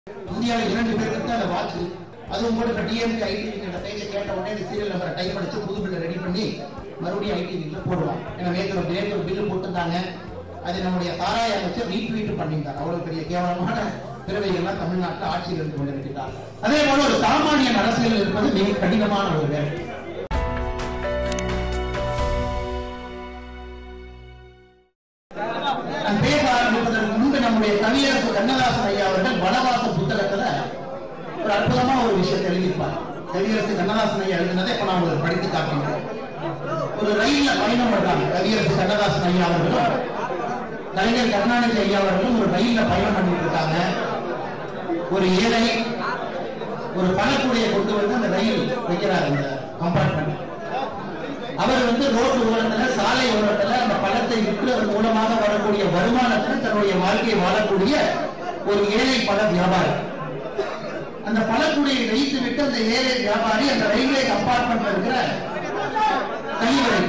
இந்தியாவில் 2 பேருக்கு தான் அந்த வாட்ச். அதுவும் கூட இப்போ டிஎம்கே ஐடிவிங்கிற பேஜை கேட்ட உடனே இந்த சீரியல் நம்பரை டைப் அடிச்சு புது பில்லை ரெடி பண்ணி மறுபடியும் ஐடிவிங்கில் போடுவாங்க. ஏன்னா நேற்று ஒரு பில்லு போட்டுருந்தாங்க. அது நம்முடைய சாராய அமைச்சர் ரீட்வீட் பண்ணியிருந்தார். அவ்வளவு பெரிய கேவலமான பிறவைகள்லாம் தமிழ்நாட்டில் ஆட்சியில் இருந்து கொண்டிருக்கிறார். அதே போல ஒரு சாமானியன் அரசியல் இருப்பது மிக கடினமான ஒரு வேலை. பேச ஆரம்பிப்பதற்கு முன்பு நம்முடைய கவியரசு கண்ணதாசன் ஐயா அவர்கள் வனவாச புத்தகத்துல ஒரு அற்புதமான ஒரு விஷயத்தை எழுதியிருப்பார். கவியரசு கண்ணதாசன் ஐயா எழுதினதை இப்ப நான் ஒரு படித்து காட்டுகிறேன். ஒரு ரயில்ல பயணம் பண்றாங்க. கவியரசு கண்ணதாசன் ஐயா அவர்களும் கலைஞர் கருணாநிதி ஐயா அவர்களும் ஒரு ரயில்ல பயணம் பண்ணிட்டு இருக்காங்க. ஒரு ஏழை ஒரு பணக்கூடையை கொண்டு வந்து அந்த ரயில் வைக்கிறார். அந்த கம்பார்ட்மெண்ட் அவர் ரோடு ஓரத்துல சாலை ஓரத்துல அந்த பழத்தை விற்கிறது மூலமாக வரக்கூடிய வருமானத்தில் தன்னுடைய வாழ்க்கையை வாழக்கூடிய ஒரு ஏழை பழ வியாபாரி. அந்த பழக்கூடையை வைத்து விட்டு அந்த ஏழை வியாபாரி அந்த ரயில்வே கம்பார்ட்மெண்ட்ல இருக்கிற கழிவறை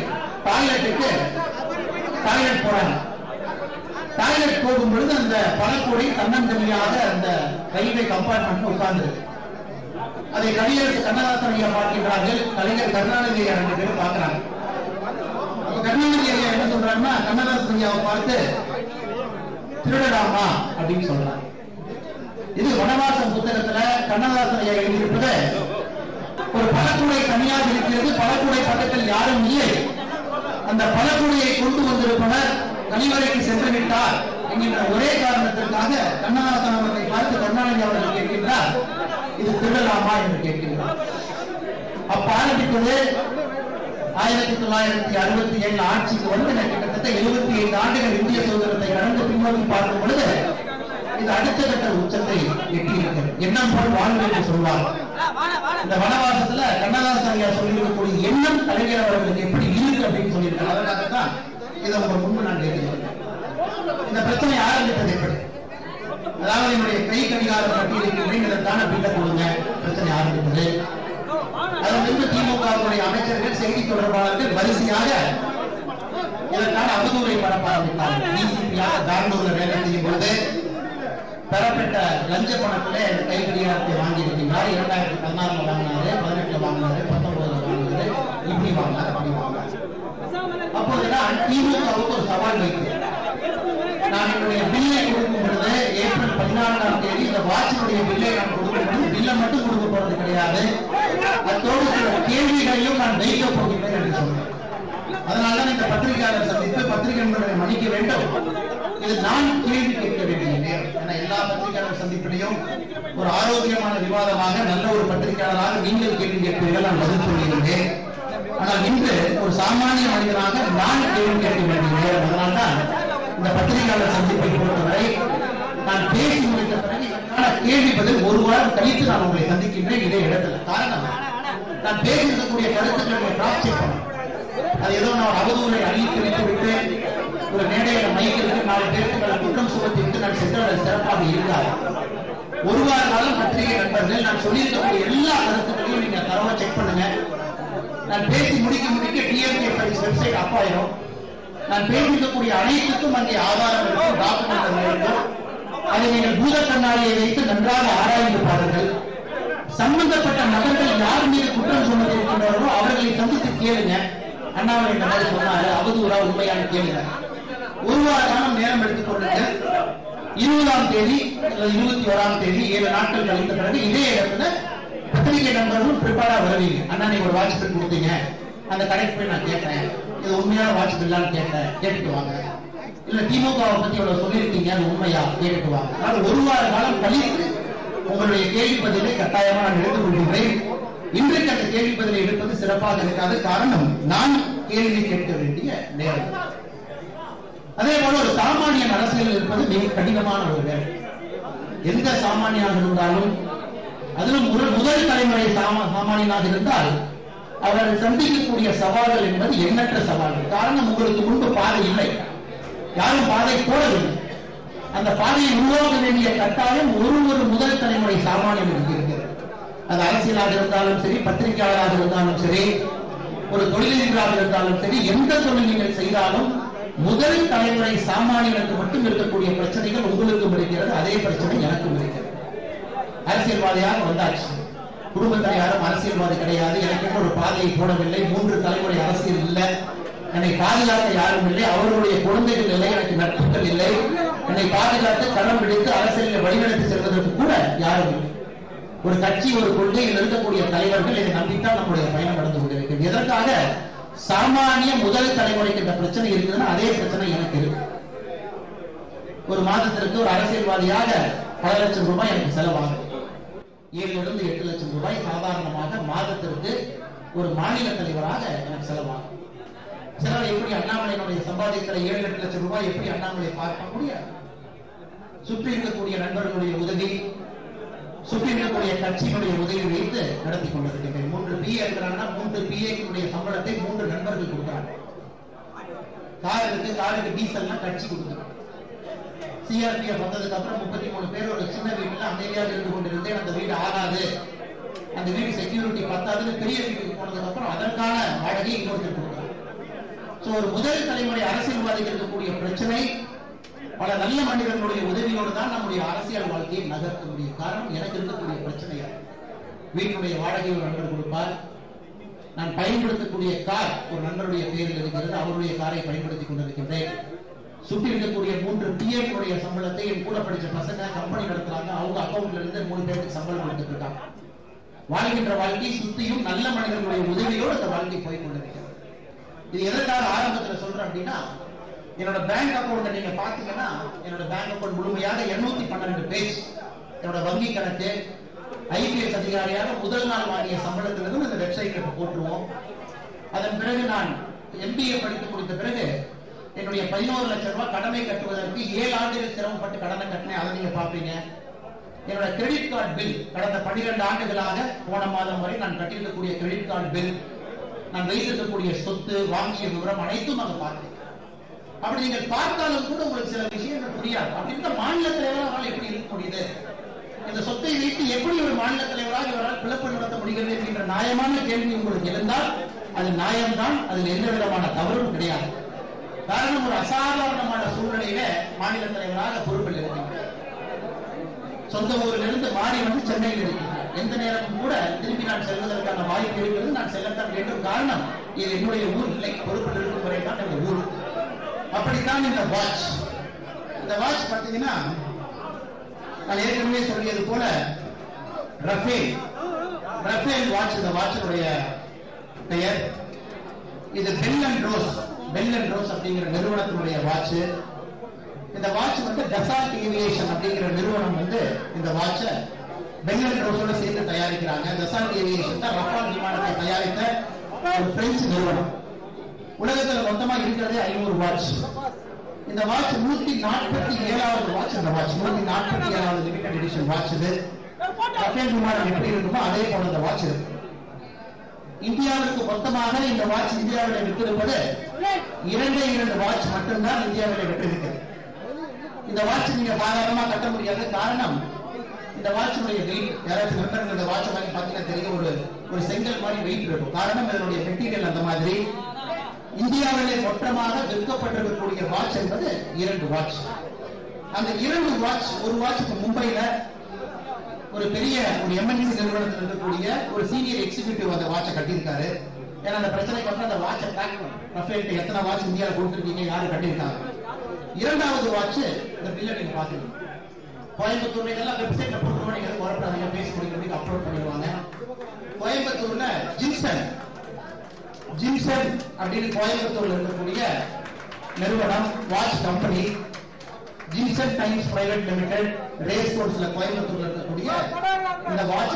டாய்லெட் போறாங்க. டாய்லெட் போகும் பொழுது அந்த பழக்கூடை தன்னந்தனியாக அந்த ரயில்வே கம்பார்ட்மெண்ட் உட்கார்ந்து அதை கவியரசு கண்ணதாசன் ஐயா பார்க்கிறார்கள். கலைஞர் கருணாநிதி ஐயா 2 பேரும் பார்க்கிறாங்க. கருணாநிதி ஐயா என்ன சொல்றாங்கன்னா கண்ணதாசன் ஐயாவை பார்த்து திருடலாமா அப்படின்னு சொல்றாங்க. இது வனவாசம் புத்தகத்துல கண்ணதாசன் ஐயா எழுதியிருப்பது ஒரு பழக்கூடை தனியாக இருக்கிறது. பழக்கூடை பக்கத்தில் யாரும் இல்லை. அந்த பழக்கூடையை கொண்டு வந்திருப்பவர் கழிவறைக்கு சென்று விட்டார் என்கின்ற ஒரே காரணத்திற்காக கண்ணதாசன் அவர்களை பார்த்து கருணாநிதி அவர்கள் கேட்கின்றார், இது திருடலாமா என்று கேட்கின்றார். அப்ப ஆரம்பித்தது 1967 ஆட்சிக்கு கிட்டத்தட்ட 75 ஆண்டுகள் இந்திய சுதந்திரத்தை கடந்து பின்னோக்கி பார்க்கும் பொழுது இது அடுத்த கட்ட உச்சத்தை எட்டியிருக்கிறது. எண்ணம் போல் வாழ்வு என்று சொல்வார். இந்த வனவாசத்துல கண்ணதாசன் ஐயா சொல்லியிருக்கக்கூடிய எண்ணம் கலைஞர் அவர்களுக்கு எப்படி இருக்கு அப்படின்னு சொல்லியிருக்காங்க. அதற்காகத்தான் இதை உங்க முன்பு நான் கேட்கிறேன். இந்த பிரச்சனை ஆரம்பித்தது எப்படி? அதாவது என்னுடைய கை கடிகார பட்டியலில் இதற்கான பில்லை கொடுங்க பிரச்சனை ஆரம்பித்தது. அதற்கு திமுகவுடைய அமைச்சர்கள் செய்தி தொடர்பாளர்கள் வரிசையாக இதற்கான அவதூறை பரப்ப ஆரம்பித்தார்கள். டிசிபியாக பெங்களூர்ல வேலை செய்யும் பொழுது பெறப்பட்ட லஞ்ச பணத்திலே இந்த கை கடிகாரத்தை வாங்கி இருக்கின்றார். 2016 வாங்கினாரு, 18 வாங்கினாரு, 19 வாங்கினாரு, இப்படி வாங்கினார், அப்படி வாங்கினார். அப்போதுதான் திமுகவுக்கு ஒரு சவால் வைத்தேன். நான் என்னுடைய பில்லை கொடுக்கும் பொழுது ஏப்ரல் 14ஆம் தேதி இந்த வாட்சினுடைய பில்லை நான் கொடுக்கும் பொழுது பில்லை மட்டும் கொடுக்க போறது கிடையாது, அத்தோடு சில கேள்விகளையும் நான் வைக்க போகிறேன் என்று சொன்னேன். அதனால்தான் இந்த பத்திரிகையாளர் சந்தித்து பத்திரிகை நண்பர்களை மன்னிக்க வேண்டும். இது நான் கேள்வி கேட்க வேண்டிய நேரம். ஏன்னா எல்லா பத்திரிகையாளர் சந்திப்பிலையும் ஒரு ஆரோக்கியமான விவாதமாக நல்ல ஒரு பத்திரிகையாளராக நீங்கள் கேள்வி கேட்பீர்கள், நான் பதில் சொல்லியிருந்தேன். ஆனால் இன்று ஒரு சாமானிய மனிதனாக நான் கேள்வி கேட்க வேண்டிய நேரம். அதனால்தான் இந்த பத்திரிகையாளர் சந்திப்பை பொறுத்தவரை நான் பேசி முடித்த பிறகு கேள்வி பதில் ஒரு வாரம் கழித்து நான் உங்களை சந்திக்கின்றேன் இதே இடத்துல. காரணம், நான் பேசியிருக்கக்கூடிய கருத்துக்களை கிராஸ் செக் பண்ண, அது ஏதோ நான் அவதூறை அழித்து வைத்துவிட்டு ஒரு மேடையில மைக்கிற்கு 4 பேருக்கு குற்றம் சுமத்தி விட்டு நான் சென்றவரை சிறப்பாக இருந்தார். ஒரு வார காலம் பத்திரிகை நண்பர்கள் நான் சொல்லியிருக்கக்கூடிய எல்லா கருத்துக்களையும் நீங்க தரவா செக் பண்ணுங்க. நான் பேசி முடிக்க டிஎம்கே வெப்சைட் அப் ஆயிரும். நான் பேசியிருக்கக்கூடிய அனைத்துக்கும் அங்கே ஆதாரம் இருக்கும், டாக்குமெண்ட் இருக்கும். அதை நீங்கள் பூத கண்ணாடியை வைத்து நன்றாக ஆராய்ந்து பாருங்கள். சம்பந்தப்பட்ட நபர்கள் யார் மீது குற்றம் சுமத்திருக்கின்றார்களோ அவர்களை சந்தித்து கேளுங்க. அண்ணாமலை இந்த மாதிரி சொன்னாரு, அவதூறா உண்மையான கேளுங்க. ஒரு வார காலம் நேரம் எடுத்துக் கொள்ளுங்க. 20ஆம் தேதி 21ஆம் தேதி 7 நாட்கள் கழித்த பிறகு இதே இடத்துல பத்திரிகை நண்பர்களும் ப்ரிப்பேரா வருவீங்க. அண்ணா நீங்க ஒரு வாட்ச் பில் கொடுத்தீங்க, அந்த கடைக்கு போய் நான் கேட்டேன், இது உண்மையான வாட்ச் பில்லான்னு கேட்டுட்டு வாங்க. இல்ல திமுகவை பத்தி இவ்வளவு சொல்லியிருக்கீங்க, அது உண்மையா கேட்டுட்டு வாங்க. ஆனால் ஒரு வார காலம் கழித்து உங்களுடைய கேள்வி பதிலை கட்டாயமா நான் எடுத்துக் கொள்கின்றேன். இன்றைக்கு அந்த கேள்வி பதிலை எடுப்பது சிறப்பாக இருக்காது. காரணம், நான் கேள்வி கேட்க வேண்டிய நேரம். அதே போல ஒரு சாமானியன் அரசியல் இருப்பது மிக கடினமான ஒரு வேலை. எந்த சாமானியாக இருந்தாலும், அதிலும் முதல் தலைமுறை சாமானியனாக இருந்தால் அவர்கள் சந்திக்கக்கூடிய சவால்கள் என்பது எண்ணற்ற சவால்கள். காரணம், உங்களுக்கு முன்பு பாதை இல்லை, யாரும் பாதை போடவில்லை. அந்த பாதையை உருவாக்க வேண்டிய கட்டாயம் ஒரு முதல் தலைமுறை சாமானியனுக்கு இருக்கிறது. அது அரசியலாக இருந்தாலும் சரி, பத்திரிகையாளராக இருந்தாலும் சரி, ஒரு தொழிலதிபராக இருந்தாலும் சரி, எந்த தொழில் நீங்கள் செய்தாலும் முதல் தலைமுறை சாமானியனுக்கு மட்டும் இருக்கக்கூடிய பிரச்சனைகள் உங்களுக்கும் இருக்கிறது, அதே பிரச்சனை எனக்கும் இருக்கிறது. அரசியல்வாதியாக வந்தாச்சு. குடும்பத்தில் யாரும் அரசியல்வாதி கிடையாது, எனக்கு ஒரு பாதையை போடவில்லை, 3 தலைமுறை அரசியல் இல்லை, என்னை பாதுகாக்க யாரும் இல்லை, அவர்களுடைய குழந்தைகள் இல்லை, எனக்கு நட்புகள் இல்லை, என்னை பாதுகாத்து கடம் பிடித்து அரசியலில் வழிநடத்தி செல்வதற்கு கூட யாரும் இல்லை. ஒரு கட்சி, ஒரு கொள்கையில் இருக்கக்கூடிய தலைவர்கள் இதை நம்பித்தான் நம்முடைய பயணம் நடந்து கொண்டிருக்கிறது. எதற்காக? சாமானிய முதல் தலைமுறைக்கு இந்த பிரச்சனை இருக்குதுன்னா அதே பிரச்சனை எனக்கு இருக்கு. ஒரு மாதத்திற்கு ஒரு அரசியல்வாதியாக பல லட்சம் ரூபாய் எனக்கு செலவாகும். 7 to 8 லட்சம் ரூபாய் சாதாரணமாக மாதத்திற்கு ஒரு மாநில தலைவராக எனக்கு செலவாகும். சிலர் எப்படி அண்ணாமலையினுடைய சம்பாதிக்கிற 7-8 லட்சம் ரூபாய் எப்படி அண்ணாமலை பார்க்க முடியாது? சுற்றி இருக்கக்கூடிய நண்பர்களுடைய உதவி, சுற்றி இருக்கக்கூடிய கட்சியினுடைய உதவி வைத்து நடத்தி கொண்டிருக்கிறேன். 3 PA இருக்கிறாங்கன்னா 3 PA சம்பளத்தை 3 நண்பர்கள் கொடுக்கிறாங்க. காருக்கு டீசல்னா கட்சி கொடுக்குறாங்க. சிஆர்பிஎஃப் வந்ததுக்கு அப்புறம் 33 பேர் ஒரு சின்ன வீட்டுல அமைதியாக இருந்து கொண்டிருந்தேன். அந்த வீடு ஆகாது, அந்த வீடு செக்யூரிட்டி பத்தாதுன்னு பெரிய வீட்டுக்கு போனதுக்கு அப்புறம் அதற்கான வாடகை இன்னொருத்தர் கொடுக்குறாங்க. ஒரு முதல் தலைமுறை அரசியல்வாதிகள் இருக்கக்கூடிய பிரச்சனை பல நல்ல மனிதர்களுடைய உதவியோடு தான் நம்முடைய அரசியல் வாழ்க்கையை நகர்த்த முடியும். காரணம், எனக்கு இருக்கக்கூடிய பிரச்சனையா வீட்டுடைய வாடகை ஒரு நண்பர் கொடுப்பார், நான் பயன்படுத்தக்கூடிய கார் ஒரு நண்பருடைய பேரில் இருக்கிறது, அவருடைய காரை பயன்படுத்திக் கொண்டிருக்கின்றேன். சுற்றி இருக்கக்கூடிய 3 PA சம்பளத்தை என் கூட படிச்ச பசங்க கம்பெனி நடத்துறாங்க, அவங்க அக்கௌண்ட்ல இருந்து 3 பேருக்கு சம்பளம் எடுத்துட்டு இருக்காங்க. வாழ்கின்ற வாழ்க்கை சுத்தியும் நல்ல மனிதர்களுடைய உதவியோடு அந்த வாழ்க்கை போய் கொண்டிருக்கிறது. இது எதற்காக ஆரம்பத்தில் சொல்றேன் அப்படின்னா, என்னோட பேங்க் அக்கௌண்ட் நீங்க பாத்தீங்கன்னா என்னோட பேங்க் அக்கௌண்ட் முழுமையாக 212 பேஜ். என்னோட வங்கி கணக்கு, IPS அதிகாரியாக முதல் நாள் வாங்கிய சம்பளத்திலிருந்து இந்த வெப்சைட்ல போட்டுருவோம். அதன் பிறகு நான் MBA படித்து முடித்த பிறகு என்னுடைய 11 லட்சம் ரூபாய் கடமை கட்டுவதற்கு 7 ஆண்டுகள் சிரமப்பட்டு கடனை கட்டினேன். அதை நீங்க பாப்பீங்க. என்னோட கிரெடிட் கார்டு பில் கடந்த 12 ஆண்டுகளாக போன மாதம் வரை நான் கட்டியிருக்கக்கூடிய கிரெடிட் கார்டு பில், நான் வைத்திருக்கக்கூடிய சொத்து, வாங்கிய விவரம் அனைத்தும் நாங்க பார்த்தேன். அப்படி நீங்கள் பார்த்தாலும் கூட உங்களுக்கு சில விஷயங்கள் புரியாது. அப்படி இந்த மாநில தலைவரால் எப்படி இருக்க முடியுது, இந்த சொத்தை வைத்து எப்படி ஒரு மாநில தலைவராக இவரால் பிளப்பு நடத்த முடிகிறது என்கின்ற நியாயமான கேள்வி உங்களுக்கு எழுந்தால் அது நியாயம்தான், அதில் எந்த விதமான தவறும் கிடையாது. காரணம், ஒரு அசாதாரணமான சூழ்நிலையில மாநில தலைவராக பொறுப்பில் இருக்கிறார். சொந்த ஊரிலிருந்து மாறி வந்து சென்னையில் இருக்கிறார். எந்த நேரமும் கூட திரும்பி நான் செல்வதற்கான வாய்ப்பு இருக்கிறது, நான் செல்லத்தான் வேண்டும். காரணம், இது என்னுடைய ஊர் இல்லை, பொறுப்பில் இருக்கும் வரை தான் இந்த ஊர். அப்படித்தான் இந்த வாட்ச். இந்த வாட்ச் பார்த்தீங்கன்னா நான் ஏற்கனவே சொல்லியது போல ரஃபேல் வாட்ச் இந்த வாட்சினுடைய பெயர். இது பெல் அண்ட் ரோஸ் அப்படிங்கிற நிறுவனத்தினுடைய வாட்ச். இந்த வாட்ச் வந்து டசால்ட் ஏவியேஷன் அப்படிங்கிற நிறுவனம் வந்து இந்த வாட்சை பெல் அண்ட் ரோஸோட சேர்ந்து தயாரிக்கிறாங்க. டசால்ட் ஏவியேஷன் தான் ரஃபால் விமானத்தை தயாரித்த ஒரு பிரெஞ்சு நிறுவனம். உலகத்தில் மொத்தமா இருக்கிறதே 500 வாட்ச். இந்த வாட்ச் 147வது வாட்ச். இந்த வாட்ச் 147வது லிமிடெட் எடிஷன் வாட்ச். இது ரஃபேல் விமானம் எப்படி இருக்குமோ அதே போல இந்த வாட்ச் இருக்கு. இந்தியாவிற்கு மொத்தமாக இந்த வாட்ச் இந்தியாவில் விட்டிருப்பது 2 வாட்ச் மட்டும்தான் இந்தியாவில் விட்டிருக்கிறது. இந்த வாட்ச் நீங்க சாதாரணமா கட்ட முடியாது. காரணம், இந்த வாட்சுடைய வெயிட், யாராச்சும் நண்பர்கள் இந்த வாட்ச் வாங்கி பார்த்தீங்கன்னா தெரியும், ஒரு செங்கல் மாதிரி வெயிட் இருக்கும். காரணம், இதனுடைய மெட்டீரியல் அந்த மாதிரி. இந்தியாவிலே மொத்தமாக விற்கப்பட்டிருக்கக்கூடிய வாட்ச் என்பது 2 வாட்ச். அந்த 2 வாட்ச், ஒரு வாட்சுக்கு மும்பைல ஒரு பெரிய ஒரு MNC நிறுவனத்தில் இருக்கக்கூடிய ஒரு சீனியர் எக்ஸிகியூட்டிவ் அந்த வாட்சை கட்டியிருக்காரு. ஏன்னா அந்த பிரச்சனைக்கு அப்புறம் அந்த வாட்சை ட்ராக் பண்ணும், ரஃபேல்ட்ட எத்தனை வாட்ச் இந்தியாவில் கொடுத்துருக்கீங்க, யாரு கட்டியிருக்காங்க. 2வது வாட்ச் இந்த பில்லை நீங்க பாத்துக்கணும். கோயம்புத்தூர்ல இதெல்லாம் வெப்சைட்ல போட்டுருவோம், நீங்க குழப்பறாங்க, பேசி முடிக்க அப்லோட் பண்ணிடுவாங்க. கோயம்புத்தூர்ல ஜிம்சன் அப்படின்னு கோயம்புத்தூர்ல இருக்கக்கூடிய நிறுவனம், watch company Jimson Times private limited, race கோர்ஸ்ல கோயம்புத்தூர்ல இருக்கக்கூடிய இந்த வாட்ச்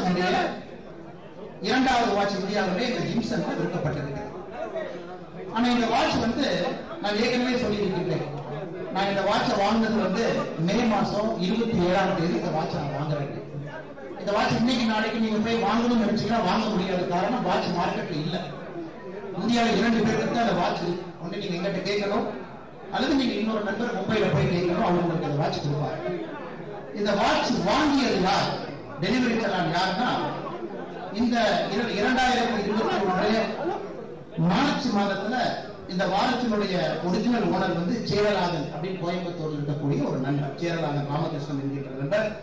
2வது வாட்ச் இந்தியாவிலே இந்த ஜிம்சன் விற்கப்பட்டிருக்கு. ஆனா இந்த வாட்ச் வந்து நான் ஏற்கனவே சொல்லியிருக்கிறேன், நான் இந்த வாட்சை வாங்கினது வந்து மே மாசம் 27ஆம் தேதி இந்த வாட்சை நான் வாங்குறேன். இந்த வாட்ச் இன்னைக்கு நாளைக்கு நீங்க போய் வாங்கணும்னு நினைச்சீங்கன்னா வாங்க முடியாத. காரணம், வாட்ச் மார்க்கெட்ல இல்ல. இந்தியாவில் 2 பேருக்கு அந்த வாட்ச் ஒன்று நீங்க எங்கிட்ட கேட்கணும், அல்லது நீங்க இன்னொரு நண்பர் மும்பையில போய் கேட்கணும், அவங்க உங்களுக்கு அந்த வாட்ச் கொடுப்பாங்க. இந்த வாட்ச் வாங்கியது யார், டெலிவரி செலான் யாருன்னா, இந்த 2021 மார்ச் மாதத்துல இந்த வாட்சினுடைய ஒரிஜினல் ஓனர் வந்து சேரலாதன் அப்படின்னு கோயம்புத்தூர்ல இருக்கக்கூடிய ஒரு நண்பர், சேரலாதன் ராமகிருஷ்ணன் என்கின்ற நண்பர்.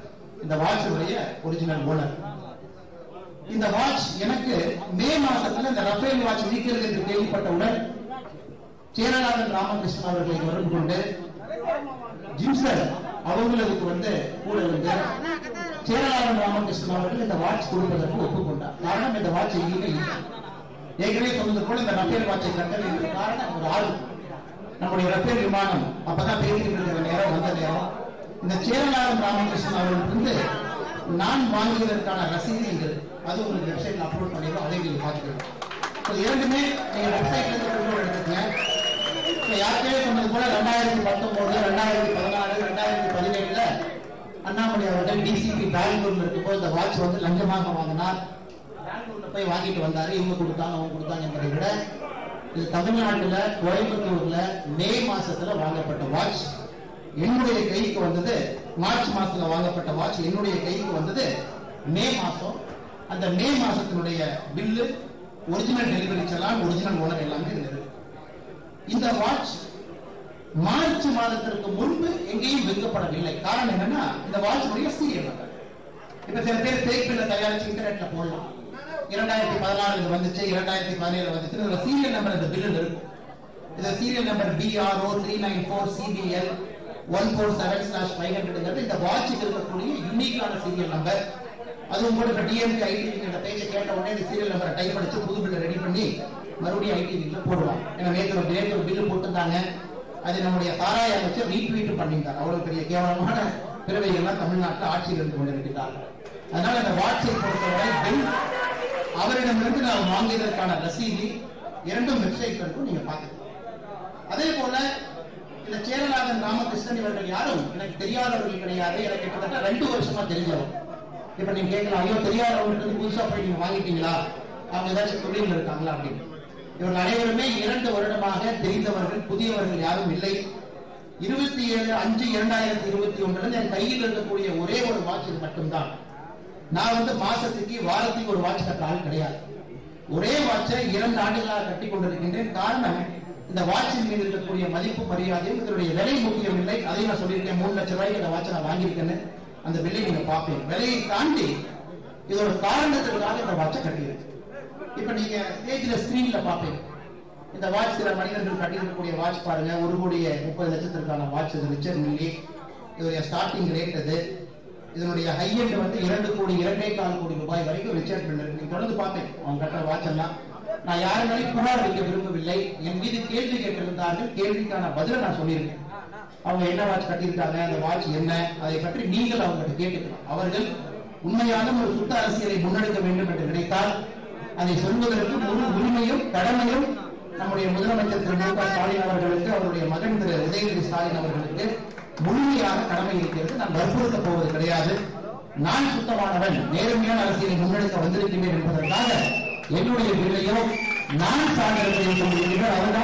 இந்த வாட்சுடைய ஒரிஜினல் ஓனர். இந்த வாட்ச் எனக்கு மே மாசத்துல இந்த ரஃபேல் வாட்ச் நீக்கிறது என்று கேள்விப்பட்டவுடன் சேரலாதன் ராமகிருஷ்ணன் அவர்களை தொடர்பு கொண்டு ஜிம்சர் அவங்களுக்கு கூட வந்து சேரலாதன் ராமகிருஷ்ணன் அவர்கள் இந்த வாட்ச் கொடுப்பதற்கு ஒப்புக்கொண்டார். காரணம் இந்த வாட்ச் எங்கேயுமே இல்லை. ஏற்கனவே சொன்னது போல இந்த ரஃபேல் வாட்சை கட்டல் என்ற காரணம் ஒரு ஆள் நம்முடைய ரஃபேல் விமானம் அப்பதான் பேசிட்டு இருக்கிற நேரம் வந்த நேரம் இந்த சேரலாதன் ராமகிருஷ்ணன் அவர்களுக்கு நான் வாங்கியதற்கான ரசீது எங்கள் அது உங்களுக்கு வெப்சைட்ல அப்லோட் பண்ணிடுவோம். அதை நீங்க பார்த்துக்கலாம். இரண்டுமே நீங்க வெப்சைட்ல இருந்து எடுத்துக்கங்க. யாருக்கே சொன்னது போல 2019, 2014, 2017 அண்ணாமலை அவர்கள் டிசிபி பெங்களூர்ல இருக்கும்போது இந்த வாட்ச் வந்து லஞ்சமாக வாங்கினார். பெங்களூர்ல போய் வாங்கிட்டு வந்தாரு. இவங்க கொடுத்தாங்க அவங்க கொடுத்தாங்க என்பதை விட இது தமிழ்நாட்டுல கோயம்புத்தூர்ல மே மாசத்துல வாங்கப்பட்ட வாட்ச் என்னுடைய கைக்கு வந்தது. மார்ச் மாசத்துல வாங்கப்பட்ட வாட்ச் என்னுடைய கைக்கு வந்தது மே மாசம். அந்த மே மாசத்தினுடைய bill, original delivery challan, original owner எல்லாமே இருந்தது. இந்த வாட்ச் மார்ச் மாதத்திற்கு முன்பு எங்கேயும் விற்கப்படவில்லை. காரணம் என்னன்னா இந்த வாட்ச் சீரியல் நம்பர். இப்ப சில பேர் தேக்கில தயாரிச்சு இன்டர்நெட்ல போடலாம். 2016 வந்துச்சு, 2017 வந்துச்சு. இதுல சீரியல் நம்பர் இந்த பில்லில் இருக்கும். இந்த சீரியல் நம்பர் BRO 394 CBL 147/500 இந்த வாட்சுக்கு இருக்கக்கூடிய யூனிக்கான சீரியல் நம்பர். அதுவும் கூட இப்ப DMK ITV பேஜை கேட்ட உடனே இந்த சீரியல் நம்பரை டைப் அடிச்சு புது பில்லை ரெடி பண்ணி மறுபடியும் ITV போடுவாங்க. ஏன்னா நேற்று ஒரு பில்லு போட்டுருந்தாங்க. அது நம்முடைய தாராய அமைச்சர் ரீட்வீட் பண்ணியிருந்தார். அவ்வளவு பெரிய கேவலமான பிறவைகள்லாம் தமிழ்நாட்டில் ஆட்சியில் இருந்து கொண்டிருக்கிறார்கள். அதனால அந்த வாட்சை பொறுத்தவரை பில் அவரிடமிருந்து நாம் வாங்கியதற்கான ரசீதி இரண்டும் வெப்சைட் இருக்கும், நீங்க பார்த்துக்கலாம். அதே போல இந்த சேரலாதன் ராமகிருஷ்ணன் இவர்கள் யாரும் எனக்கு தெரியாதவர்கள் கிடையாது. எனக்கு கிட்டத்தட்ட 2 வருஷமா தெரிஞ்சவர். இப்ப நீங்க கேட்கலாம், ஐயோ தெரியாதவர்களுக்கு புதுசா போய் நீங்க வாங்கிட்டீங்களா, அவங்க ஏதாச்சும் தொழில் இருக்காங்களா அப்படின்னு. இவர்கள் அனைவருமே 2 வருடமாக தெரிந்தவர்கள், புதியவர்கள் யாரும் இல்லை. 27/5/2021 என் கையில் இருக்கக்கூடிய ஒரே ஒரு வாட்ச் மட்டும்தான். நான் மாசத்துக்கு வாரத்துக்கு ஒரு வாட்ச் கட்ட ஆள் கிடையாது. ஒரே வாட்சை 2 ஆண்டுகளாக கட்டி கொண்டிருக்கின்றேன். காரணம் இந்த வாட்சின் மீது இருக்கக்கூடிய மதிப்பு மரியாதையும் இதனுடைய விலை முக்கியம் இல்லை. அதையும் நான் சொல்லியிருக்கேன். 3 லட்சம் ரூபாய்க்கு இந்த வாட்சை நான் வாங்கியிருக்கேன்னு அந்த விலை நீங்க பார்ப்பேன். விலையை தாண்டி இதோட காரணத்திற்காக இந்த வாட்சை கட்டியிருக்கு. இப்ப நீங்க ஸ்டேஜ்ல ஸ்கிரீன்ல பார்ப்பீங்க இந்த வாட்ச். சில மனிதர்கள் கட்டியிருக்கக்கூடிய வாட்ச் பாருங்க, 1,30,00,000 வாட்ச். இது ரிச்சர்ட் மில்லி. இதோடைய ஸ்டார்டிங் ரேட் அது. இதனுடைய ஹை எண்ட் 2,02,4 கோடி ரூபாய் வரைக்கும் ரிச்சர்ட் மில்லர். நீங்க தொடர்ந்து பார்ப்பேன் அவங்க கட்டுற வாட்ச் எல்லாம். நான் யாருனாலும் புகார் வைக்க விரும்பவில்லை. என் மீது கேள்வி கேட்டிருந்தார்கள். கேள்விக்கான பதில நான் சொல்லியிருக்கேன். அவங்க என்ன வாட்ச் கட்டியிருக்காங்க, அந்த வாட்ச் என்ன, அதை பற்றி நீங்கள் அவங்ககிட்ட கேட்டுக்கலாம். அவர்கள் உண்மையான ஒரு சுத்த அரசியலை முன்னெடுக்க வேண்டும் என்று நினைத்தால் அதை சொல்வதற்கு முழு உரிமையும் கடமையும் நம்முடைய முதலமைச்சர் திரு மு க ஸ்டாலின் அவர்களுக்கு, அவருடைய மகன் திரு உதயநிதி ஸ்டாலின் அவர்களுக்கு முழுமையாக கடமை இருக்கிறது. நான் வற்புறுத்த போவது கிடையாது. நான் சுத்தமானவன், நேர்மையான அரசியலை முன்னெடுக்க வந்திருக்கின்றேன் என்பதற்காக என்னுடைய பிள்ளையோ நான் சார்ந்த சொல்லியிருக்கிறேன். அதனால்